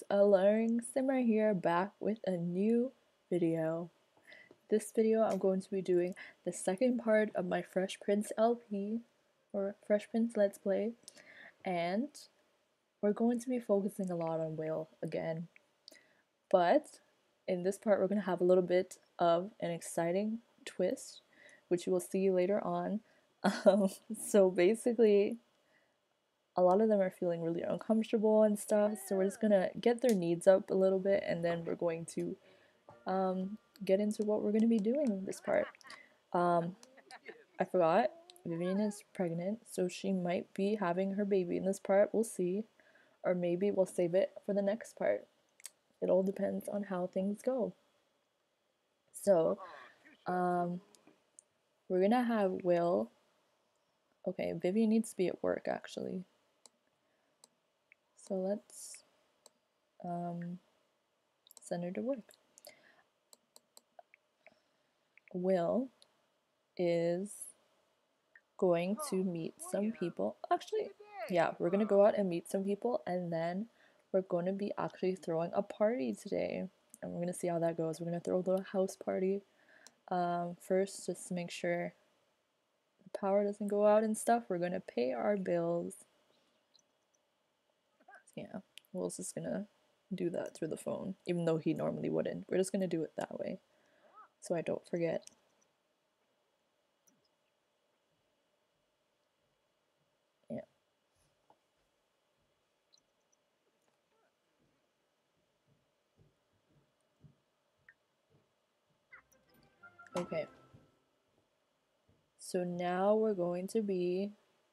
Alluring Simmer here, back with a new video. This video I'm going to be doing the second part of my Fresh Prince LP, or Fresh Prince Let's Play, and we're going to be focusing a lot on Will again. But in this part we're going to have a little bit of an exciting twist, which you will see later on. So basically, a lot of them are feeling really uncomfortable and stuff, so we're just gonna get their needs up a little bit and then we're going to get into what we're gonna be doing in this part. I forgot, Vivian is pregnant, so she might be having her baby in this part, we'll see. Or maybe we'll save it for the next part. It all depends on how things go. So, we're gonna have Will. Okay, Vivian needs to be at work actually. So let's send her to work. Will is going to meet some people. Actually, yeah, we're gonna go out and meet some people, and then we're going to be actually throwing a party today, and we're gonna see how that goes. We're gonna throw a little house party first, just to make sure the power doesn't go out and stuff. We're gonna pay our bills. Yeah, Will's just gonna do that through the phone, even though he normally wouldn't. We're just gonna do it that way, so I don't forget. Yeah. Okay. So now we're going to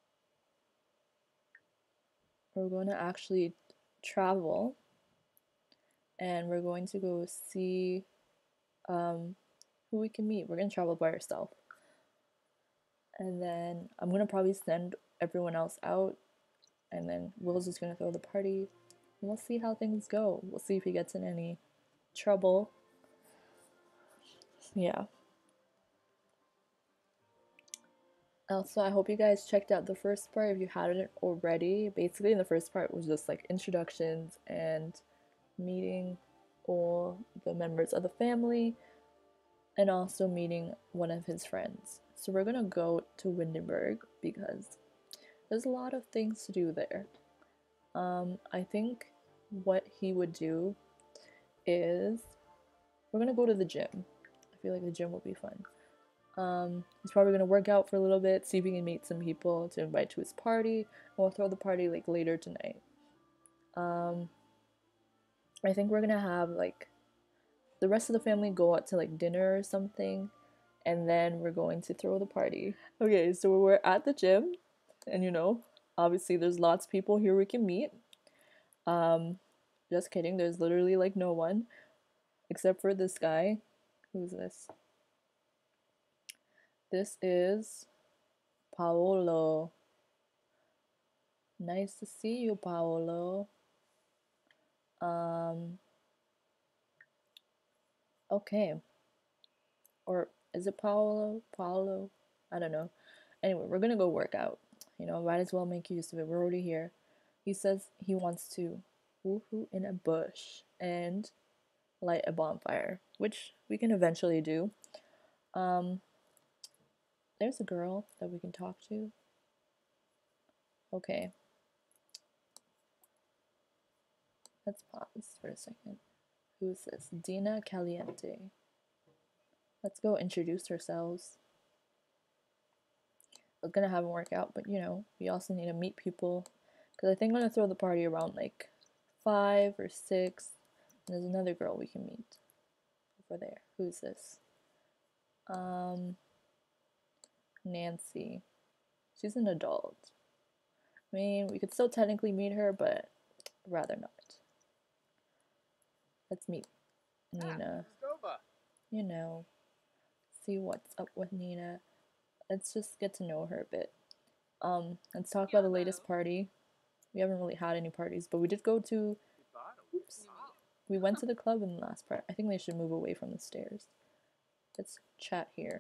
actually travel, and we're going to go see who we can meet. We're gonna travel by ourselves, and then I'm gonna probably send everyone else out, and then Will's just gonna throw the party, and we'll see how things go. We'll see if he gets in any trouble. Yeah. Also, I hope you guys checked out the first part if you hadn't already. Basically, in the first part was just like introductions and meeting all the members of the family, and also meeting one of his friends. So we're gonna go to Windenburg because there's a lot of things to do there. I think what he would do is we're gonna go to the gym. I feel like the gym will be fun. He's probably gonna work out for a little bit, see if he can meet some people to invite to his party, and we'll throw the party like later tonight. I think we're gonna have like the rest of the family go out to like dinner or something, and then we're going to throw the party. Okay, so we're at the gym, and obviously there's lots of people here we can meet. Just kidding, there's literally like no one except for this guy. Who's this? This is Paolo. Nice to see you, Paolo. Okay. Or is it Paolo? Paolo? I don't know. Anyway, we're gonna go work out. Might as well make use of it. We're already here. He says he wants to woohoo in a bush and light a bonfire, which we can eventually do. There's a girl that we can talk to. Okay. Let's pause for a second. Who's this? Dina Caliente. Let's go introduce ourselves. I was gonna have him work out, but we also need to meet people. Because I think I'm gonna throw the party around like 5 or 6. And there's another girl we can meet over there. Who's this? Nancy. She's an adult. I mean, we could still technically meet her, but rather not. Let's meet Nina. See what's up with Nina. Let's just get to know her a bit. Let's talk about the latest party. We haven't really had any parties, but we did go to. Oops. We went to the club in the last part. I think they should move away from the stairs. Let's chat here.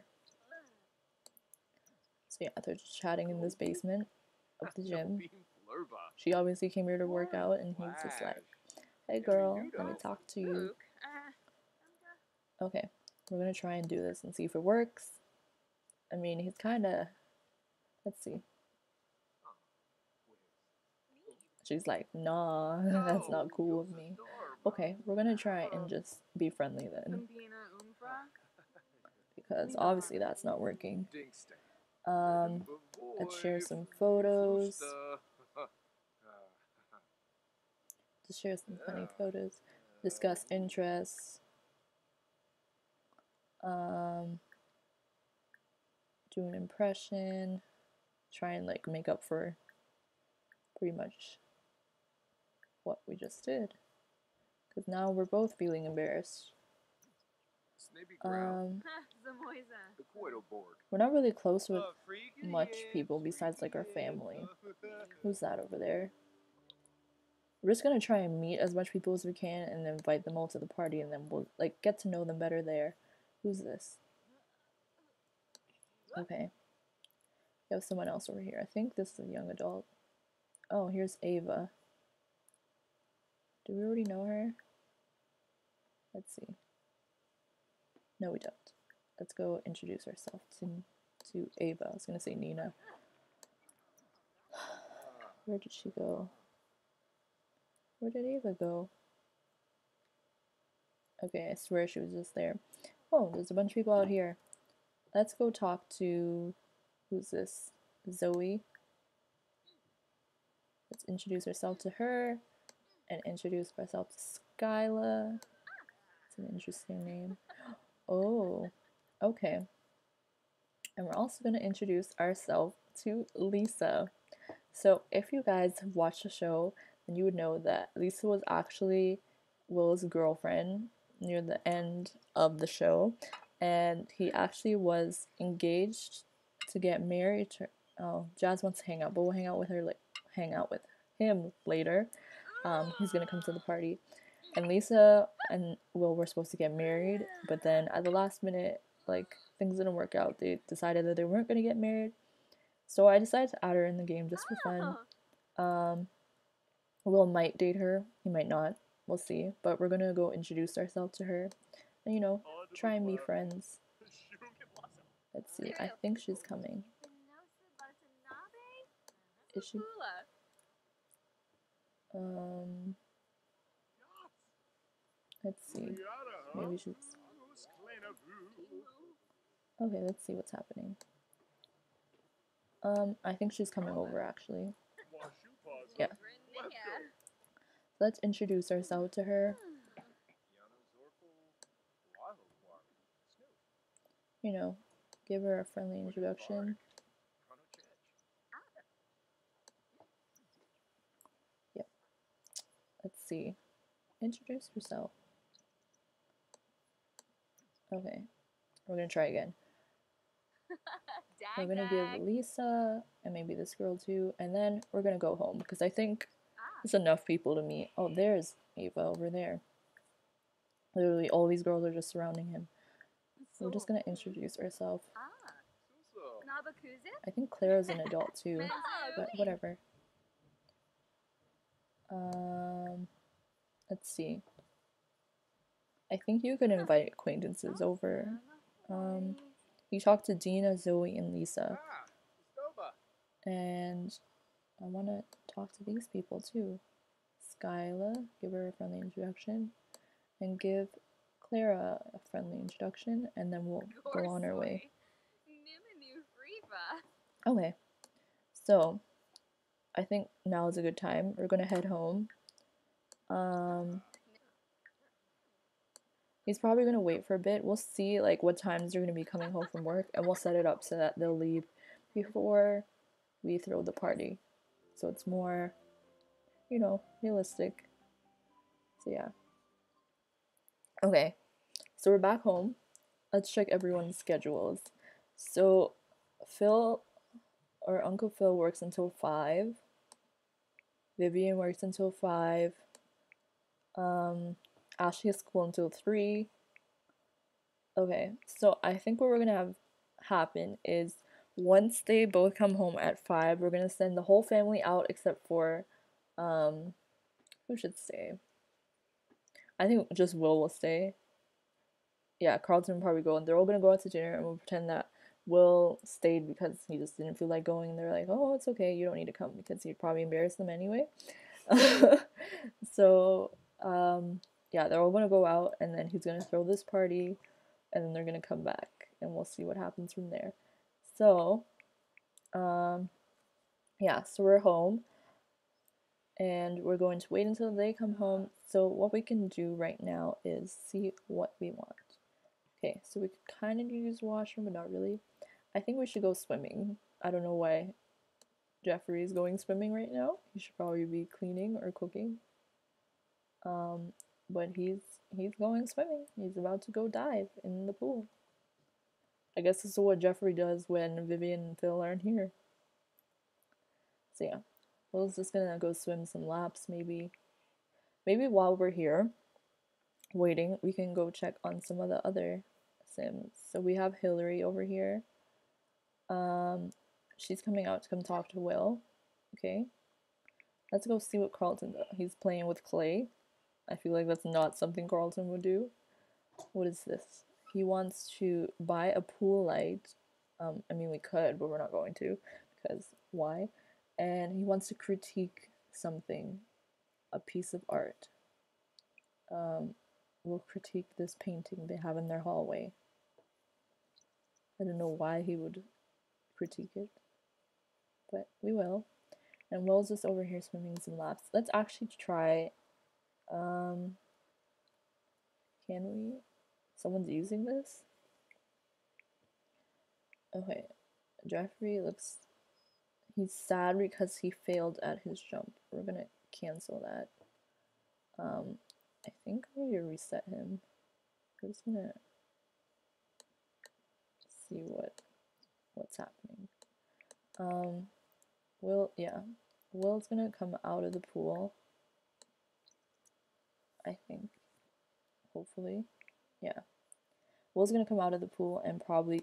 So yeah, they're just chatting in this basement of the gym. She obviously came here to work out, and he's just like, Hey girl, let me talk to you. Okay, we're gonna try and do this and see if it works. I mean, he's kinda. Let's see. She's like, nah, that's not cool with me. Okay, we're gonna try and just be friendly then. Because obviously that's not working. Let's share some photos. Just share some funny photos. Discuss interests. Do an impression. Try and like make up for pretty much what we just did. Because now we're both feeling embarrassed. We're not really close with much people besides like our family. Who's that over there? We're just gonna try and meet as much people as we can and invite them all to the party, and then we'll like get to know them better there. Who's this? Okay. We have someone else over here. I think this is a young adult. Oh, here's Ava. Do we already know her? Let's see. No, we don't. Let's go introduce ourselves to Ava. I was gonna say Nina. Where did she go? Where did Ava go? Okay, I swear she was just there. Oh, there's a bunch of people out here. Let's go talk to... Who's this? Zoe. Let's introduce ourselves to her and introduce ourselves to Skyla. It's an interesting name. Oh, okay. And we're also going to introduce ourselves to Lisa. So if you guys have watched the show, then you would know that Lisa was actually Will's girlfriend near the end of the show, and he actually was engaged to get married to... Oh, Jazz wants to hang out, but we'll hang out with him later. He's gonna come to the party, and Lisa and Will were supposed to get married, but then at the last minute, like, things didn't work out. They decided that they weren't gonna get married, so I decided to add her in the game just for fun. Will might date her, he might not, we'll see, but we're gonna go introduce ourselves to her and, you know, try and be friends. Let's see, I think she's coming. Is she? Let's see. Maybe she's... Okay, let's see what's happening. I think she's coming over actually. Yeah. Let's introduce ourselves to her. You know, give her a friendly introduction. Yep. Let's see. Introduce yourself. Okay. We're gonna try again. We're gonna give Lisa and maybe this girl too, and then we're gonna go home because I think it's enough people to meet. Oh, there's Ava over there. Literally, all these girls are just surrounding him. So we're just gonna introduce ourselves. I think Clara's an adult too, but whatever. Let's see. I think you could invite acquaintances over. You talked to Dina, Zoe, and Lisa. And I want to talk to these people too. Skyla, give her a friendly introduction. And give Clara a friendly introduction, and then we'll go on our way. Okay, so I think now is a good time. We're gonna head home. He's probably gonna wait for a bit. We'll see like what times they're gonna be coming home from work, and we'll set it up so that they'll leave before we throw the party. So it's more, you know, realistic. So yeah. Okay, so we're back home. Let's check everyone's schedules. So Phil, or Uncle Phil, works until 5. Vivian works until 5. Ashley has school until 3. Okay, so I think what we're gonna have happen is once they both come home at 5, we're gonna send the whole family out except for who should stay? I think just Will stay. Yeah, Carlton will probably go, and they're all gonna go out to dinner, and we'll pretend that Will stayed because he just didn't feel like going, and they're like, oh, it's okay, you don't need to come, because he'd probably embarrass them anyway. So, yeah, they're all gonna go out, and then he's gonna throw this party, and then they're gonna come back, and we'll see what happens from there. So, yeah, so we're home, and we're going to wait until they come home. So what we can do right now is see what we want. Okay, so we could kind of use washroom, but not really. I think we should go swimming. I don't know why Jeffrey is going swimming right now. He should probably be cleaning or cooking. But he's going swimming. He's about to go dive in the pool. I guess this is what Jeffrey does when Vivian and Phil aren't here. So yeah, Will's just gonna go swim some laps maybe. Maybe while we're here waiting, we can go check on some of the other Sims. So we have Hillary over here. She's coming out to come talk to Will. Okay. Let's go see what Carlton does. He's playing with clay. I feel like that's not something Carlton would do. What is this? He wants to buy a pool light. I mean, we could, but we're not going to, because why? And he wants to critique something, a piece of art. We'll critique this painting they have in their hallway. I don't know why he would critique it, but we will. And Will's just over here swimming some laps. Let's actually try. Can we? Someone's using this? Okay. Jeffrey looks. He's sad because he failed at his jump. We're gonna cancel that. I think I need to reset him. We're just gonna see what's happening. Will's gonna come out of the pool. I think. Hopefully. Yeah. Will's gonna come out of the pool and probably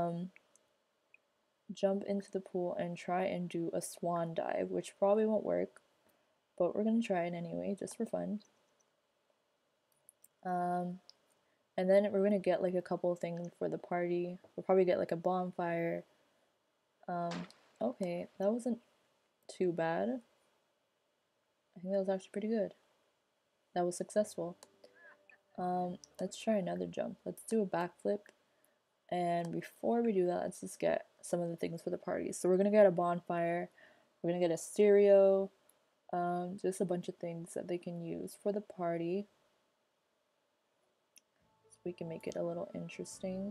jump into the pool and try and do a swan dive, which probably won't work, but we're gonna try it anyway, just for fun. And then we're gonna get like a couple of things for the party. We'll probably get like a bonfire. Okay, that wasn't too bad. I think that was actually pretty good. That was successful. Let's try another jump. Let's do a backflip. And before we do that, let's just get some of the things for the party. So we're gonna get a bonfire. We're gonna get a stereo. Just a bunch of things that they can use for the party. So we can make it a little interesting.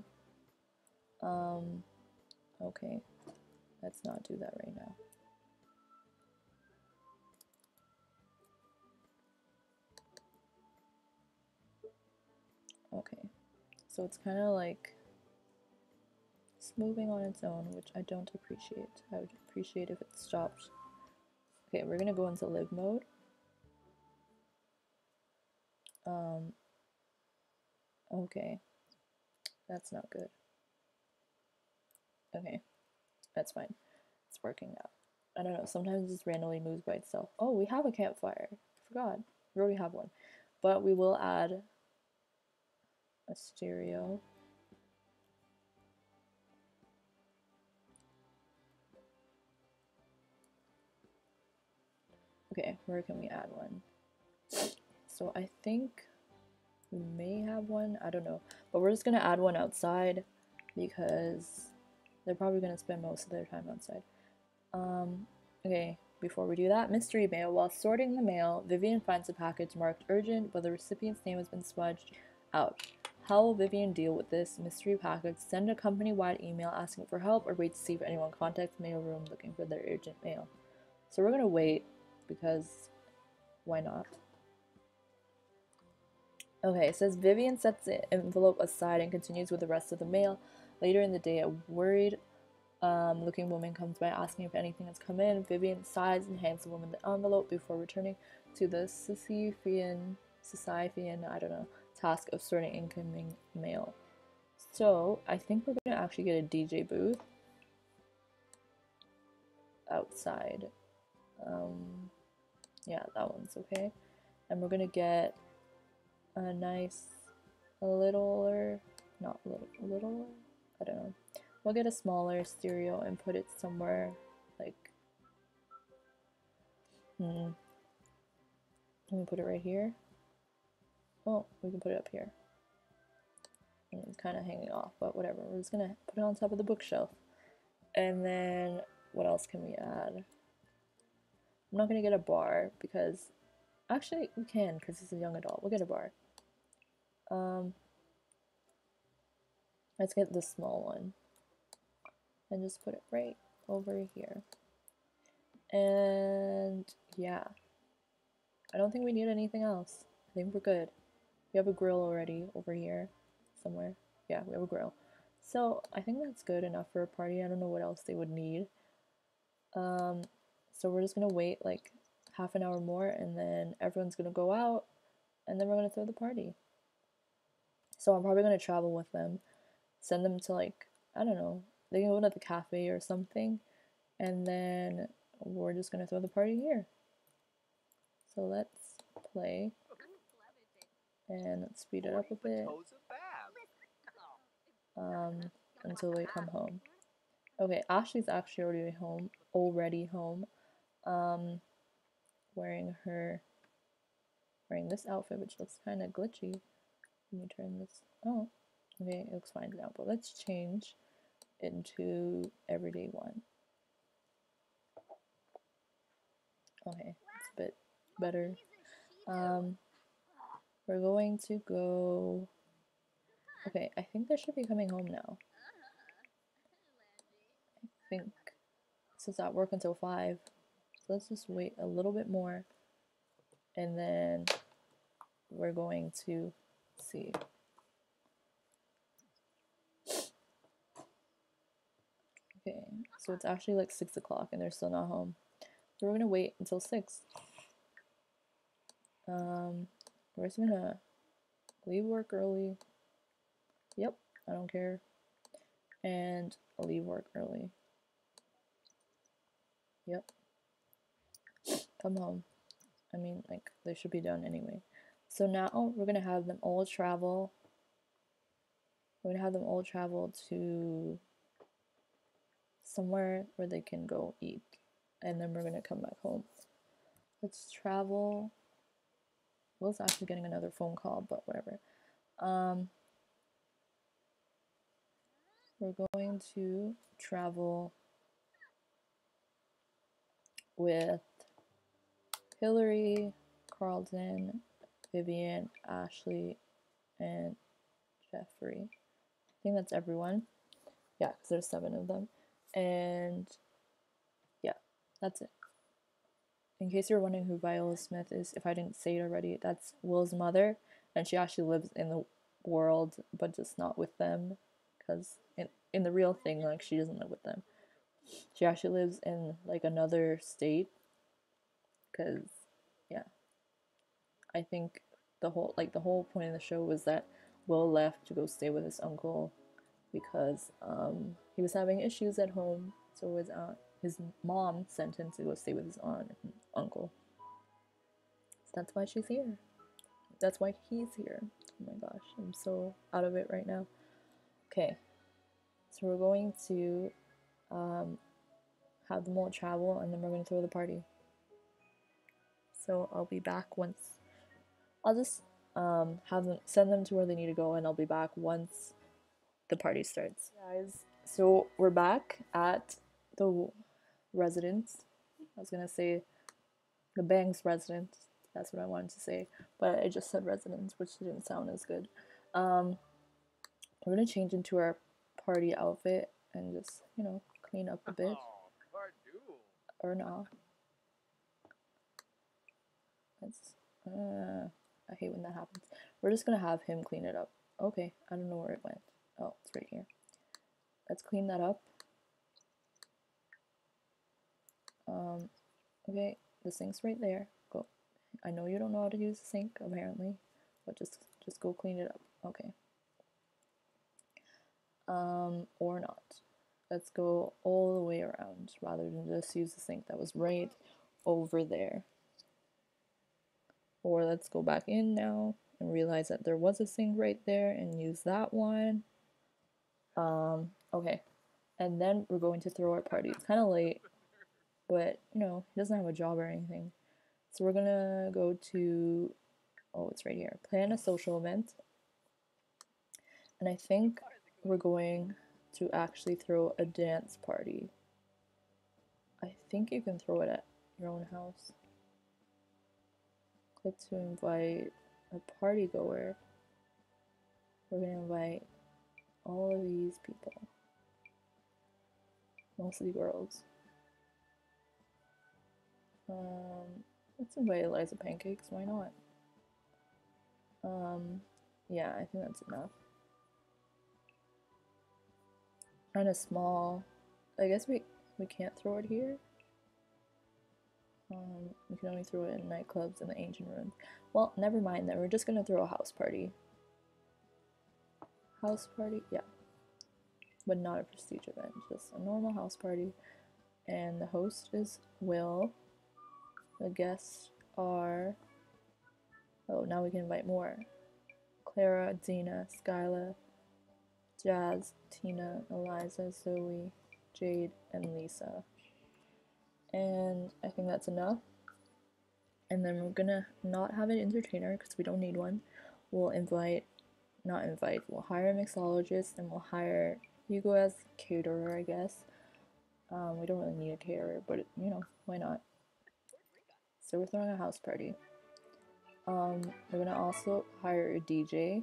Okay. Let's not do that right now. Okay. So it's kind of like it's moving on its own, which I don't appreciate. I would appreciate if it stopped. Okay, we're gonna go into live mode. Okay. That's not good. Okay. That's fine. It's working now. I don't know, sometimes it just randomly moves by itself. Oh, we have a campfire. I forgot. We already have one. But we will add a stereo. Okay, where can we add one? So I think we may have one. I don't know. But we're just gonna add one outside because they're probably gonna spend most of their time outside. Okay, before we do that, mystery mail. While sorting the mail, Vivian finds a package marked urgent, but the recipient's name has been smudged out. How will Vivian deal with this mystery package? Send a company-wide email asking for help, or wait to see if anyone contacts mailroom looking for their urgent mail. So we're gonna wait because why not? Okay, it says Vivian sets the envelope aside and continues with the rest of the mail. Later in the day, a worried looking woman comes by asking if anything has come in. Vivian sighs and hands the woman the envelope before returning to the Sisyphean, I don't know, task of sorting incoming mail. So I think we're gonna actually get a DJ booth outside. Yeah, that one's okay. And we're gonna get a nice, a littler, not little, I don't know. We'll get a smaller stereo and put it somewhere like, let me put it right here. Oh, we can put it up here. And it's kind of hanging off, but whatever. We're just gonna put it on top of the bookshelf. And then what else can we add? I'm not gonna get a bar because actually we can because it's a young adult. We'll get a bar. Let's get this small one and just put it right over here. And yeah, I don't think we need anything else. I think we're good. We have a grill already over here somewhere. Yeah, we have a grill. So I think that's good enough for a party. I don't know what else they would need. So we're just gonna wait like half an hour more and then everyone's gonna go out and then we're gonna throw the party. So I'm probably gonna travel with them, send them to like, I don't know, they can go to the cafe or something, and then we're just gonna throw the party here. So let's play and let's speed it up a bit until we come home. Okay, Ashley's actually already home, wearing this outfit, which looks kind of glitchy. Let me turn this. Oh, okay, it looks fine now. But let's change into everyday one. Okay, it's a bit better. We're going to go. Okay, I think they should be coming home now. I think since I work until 5, so let's just wait a little bit more, and then we're going to see. Okay, so it's actually like 6 o'clock and they're still not home. So we're gonna wait until 6. We're just gonna leave work early. Yep, I don't care. And I'll leave work early. Yep. Come home. I mean, like, they should be done anyway. So now we're gonna have them all travel. We're gonna have them all travel to somewhere where they can go eat. And then we're gonna come back home. Let's travel. Will's actually getting another phone call, but whatever. We're going to travel with Hillary, Carlton, Vivian, Ashley, and Jeffrey. I think that's everyone. Yeah, because there's 7 of them. And yeah, that's it. In case you're wondering who Viola Smith is, if I didn't say it already, that's Will's mother, and she actually lives in the world, but just not with them, because in the real thing, like, she doesn't live with them. She actually lives in like another state, because yeah, I think the whole point of the show was that Will left to go stay with his uncle because he was having issues at home, so his mom sent him to go stay with his aunt and uncle. So that's why she's here. That's why he's here. Oh my gosh, I'm so out of it right now. Okay, so we're going to have them all travel and then we're going to throw the party. So I'll be back once. I'll just send them to where they need to go, and I'll be back once the party starts. Guys, so we're back at the residence. I was gonna say the Banks residence. That's what I wanted to say, but I just said residence, which didn't sound as good. We're gonna change into our party outfit and just, clean up a bit. Or not. I hate when that happens. We're just gonna have him clean it up. Okay, I don't know where it went. Oh, it's right here. Let's clean that up. Okay, the sink's right there. Go. I know you don't know how to use the sink, apparently, but just go clean it up. Okay. Or not. Let's go all the way around rather than just use the sink that was right over there. Or let's go back in now and realized that there was a sink right there and used that one. Okay. And then we're going to throw our party. It's kind of late, but you know, he doesn't have a job or anything. So we're gonna go to, oh, it's right here. Plan a social event. And I think we're going to actually throw a dance party. I think you can throw it at your own house. Click to invite a party goer. We're gonna invite all of these people. Mostly girls. Let's invite Eliza Pancakes, why not? Yeah, I think that's enough. Kind of small. I guess we can't throw it here. We can only throw it in nightclubs and the ancient ruins. Well, never mind then. We're just gonna throw a house party. House party? Yeah. But not a prestige event. Just a normal house party. And the host is Will. The guests are... Oh, now we can invite more. Clara, Dina, Skyla, Jazz, Tina, Eliza, Zoe, Jade, and Lisa. And I think that's enough. And then we're gonna not have an entertainer because we don't need one. We'll we'll hire a mixologist and we'll hire Hugo as caterer, I guess. We don't really need a caterer, but you know, why not? So we're throwing a house party. We're gonna also hire a DJ.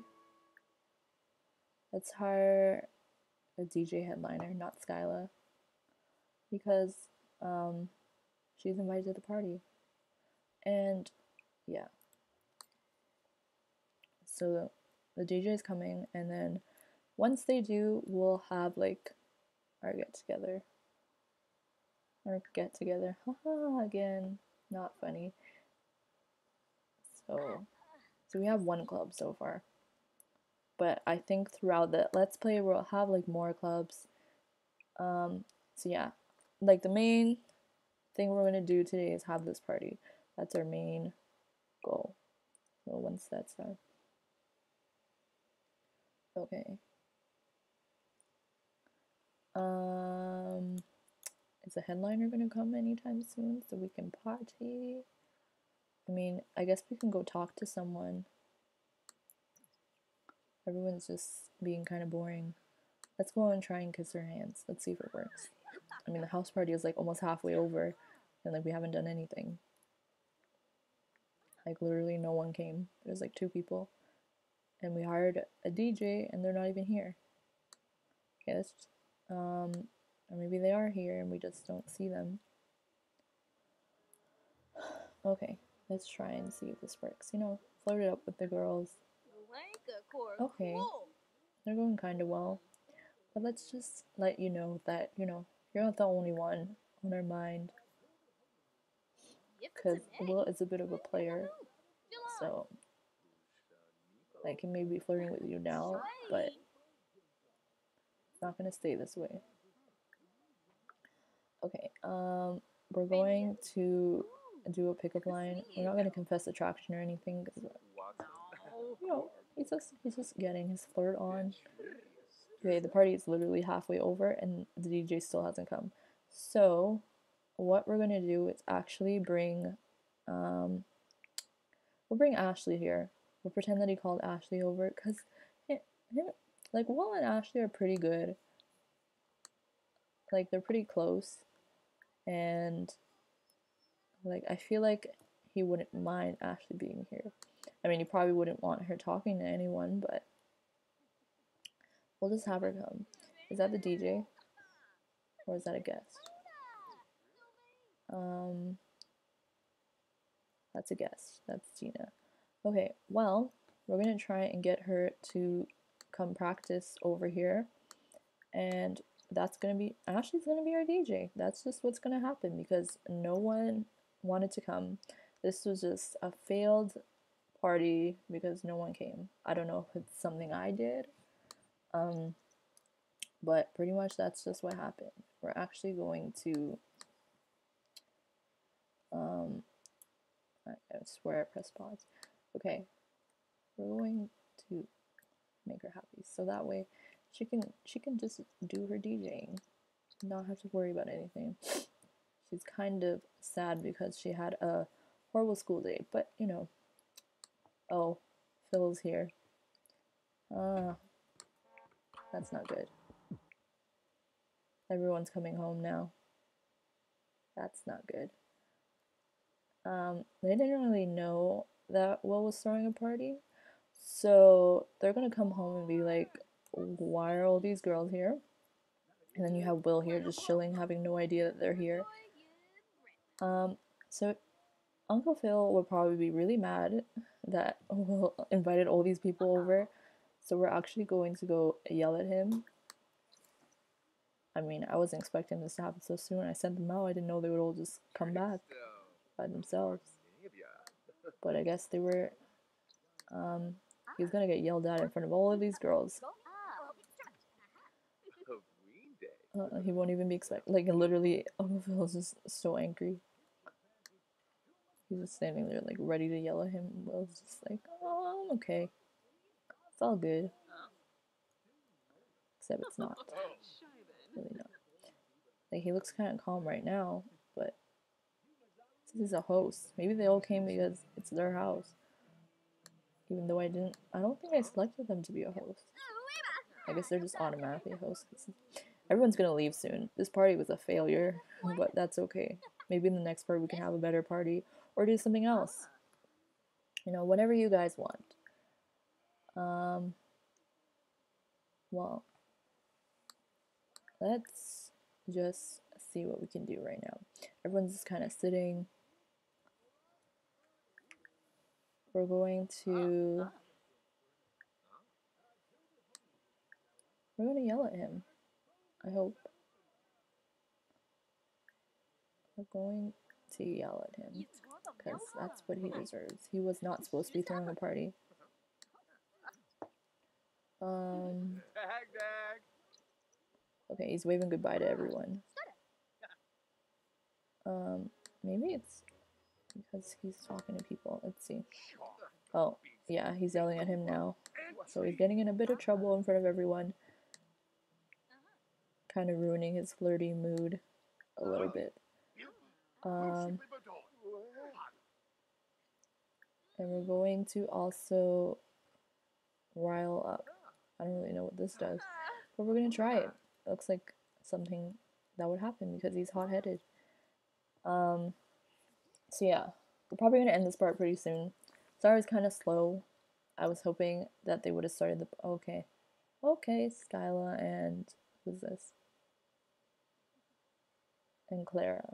Let's hire a DJ headliner, not Skyla, because she's invited to the party. And yeah, so the DJ is coming, and then once they do, we'll have like our get together. Haha, again, not funny. So we have one club so far, but I think throughout the Let's Play we'll have like more clubs. So yeah, like the main thing we're gonna do today is have this party. That's our main goal. So once that's done, okay. Is the headliner gonna come anytime soon so we can party? I mean, I guess we can go talk to someone. Everyone's just being kind of boring. Let's go and try and kiss their hands. Let's see if it works. I mean, the house party is like almost halfway over, and like we haven't done anything. Like literally no one came. There's like 2 people, and we hired a DJ, and they're not even here. Okay, let's or maybe they are here and we just don't see them. Okay, let's try and see if this works. You know, flirt it up with the girls. Okay, they're going kind of well. But let's just let you know that, you know, you're not the only one on our mind. Because Will is a bit of a player. So, like, he may be flirting with you now, but it's not gonna stay this way. Okay, we're going to do a pickup line. We're not gonna confess attraction or anything, because, you know, he's just getting his flirt on. Okay, the party is literally halfway over and the DJ still hasn't come. So, what we're gonna do is actually bring, we'll bring Ashley here. We'll pretend that he called Ashley over, because like, Will and Ashley are pretty good. Like, they're pretty close. And, like, I feel like he wouldn't mind Ashley being here. I mean, he probably wouldn't want her talking to anyone, but we'll just have her come. Is that the DJ? Or is that a guest? That's a guest. That's Gina. Okay, well, we're gonna try and get her to come practice over here. And that's gonna be, Ashley's gonna be our DJ. That's just what's gonna happen because no one wanted to come. This was just a failed party because no one came. I don't know if it's something I did. But pretty much that's just what happened. We're actually going to, I swear I pressed pause. Okay, we're going to make her happy, so that way she can just do her DJing, not have to worry about anything. She's kind of sad because she had a horrible school day, but you know. Oh, Phil's here. That's not good. Everyone's coming home now. That's not good. They didn't really know that Will was throwing a party, so they're gonna come home and be like, why are all these girls here? And then you have Will here just chilling, having no idea that they're here. So Uncle Phil would probably be really mad that Will invited all these people over, so we're actually going to go yell at him. I mean, I wasn't expecting this to happen so soon. I sent them out. I didn't know they would all just come back by themselves. But I guess they were, he's gonna get yelled at in front of all of these girls. He won't even be expected. Like, literally, Uncle Phil's just so angry. He's just standing there, like, ready to yell at him. Will's just like, oh, I'm okay. It's all good. Except it's not. Really not. Like, he looks kind of calm right now, but this is a host. Maybe they all came because it's their house. Even though I don't think I selected them to be a host. I guess they're just automatically hosts. Everyone's gonna leave soon. This party was a failure, but that's okay. Maybe in the next part we can have a better party or do something else. You know, whatever you guys want. Well, let's just see what we can do right now. Everyone's just kind of sitting. We're going to yell at him. I hope. We're going to yell at him because that's what he deserves. He was not supposed to be throwing a party. Okay, he's waving goodbye to everyone. Maybe it's because he's talking to people. Let's see. Oh, yeah, he's yelling at him now. So he's getting in a bit of trouble in front of everyone. Kind of ruining his flirty mood a little bit. And we're going to also rile up. I don't really know what this does, but we're gonna try it. Looks like something that would happen because he's hot-headed. So yeah, we're probably gonna end this part pretty soon. Sorry, it's kind of slow. I was hoping that they would have started the okay, Skyla and who's this? And Clara.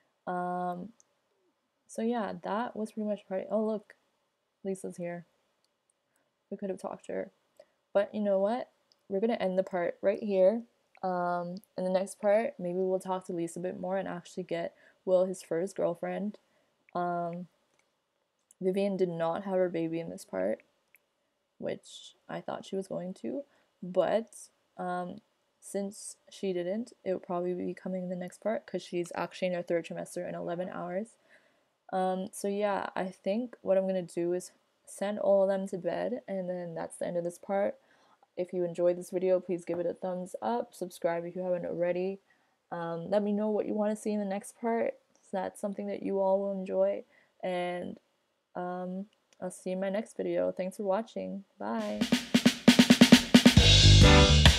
So yeah, that was pretty much party. Oh look, Lisa's here. We could have talked to her. But you know what? We're gonna end the part right here. In the next part, maybe we'll talk to Lisa a bit more and actually get Will his first girlfriend. Vivian did not have her baby in this part, which I thought she was going to, but since she didn't, it will probably be coming in the next part because she's actually in her third trimester in 11 hours. So yeah, I think what I'm gonna do is send all of them to bed, and then that's the end of this part. If you enjoyed this video, please give it a thumbs up, subscribe if you haven't already. Let me know what you want to see in the next part, so that's something that you all will enjoy, and I'll see you in my next video. Thanks for watching. Bye!